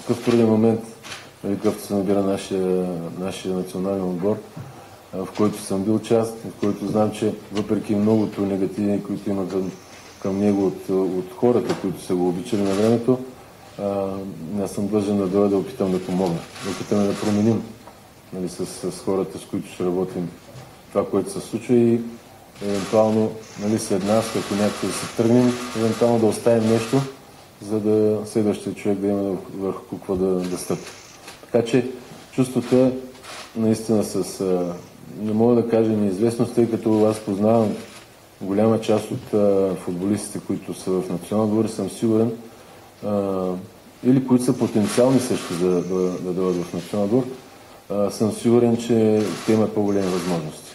такъв труден момент, какъвто се набира нашия национален отбор, в който съм бил част, в който знам, че въпреки многото негативи, които има към него от хората, които са го обичали на времето, не съм длъжен да дойда да опитам да помогна. Да опитаме да променим, нали, с хората, с които ще работим това, което се случва и евентуално, нали, след нас, като някакъв да се тръгнем, евентуално да оставим нещо, за да следващия човек да има върху какво да стъпи. Така че чувството наистина не мога да кажа неизвестност, тъй като аз познавам голяма част от футболистите, които са в националния отбор, съм сигурен, или които са потенциални също да дойдат в националния отбор, съм сигурен, че те имат по-големи възможности.